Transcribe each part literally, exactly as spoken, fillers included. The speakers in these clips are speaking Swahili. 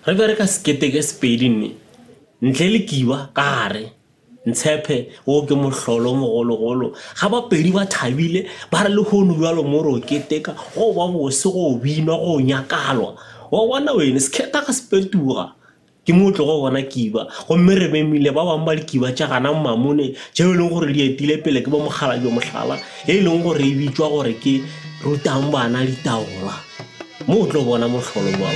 re be re ka sekete ke sepedi nne ntle le kiwa ka gare ntshepe o ke mohlolo mogologolo ga ba pedi ba thabile ba re le hono bjalo mo ro keteka go ba bose go binwa go nyakalwa wa bona wena seketa ka sepetuga ke motlo go bona kiba go mmere memile ba bang ba le kiba tša gana mamone tšeo e leng gore di etile pele ke ba mogala jo mohlala e leng gore e bitswa gore ke rutang bana ditaola mo tlo bona mohlolo bao.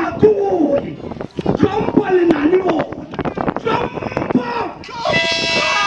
Jump!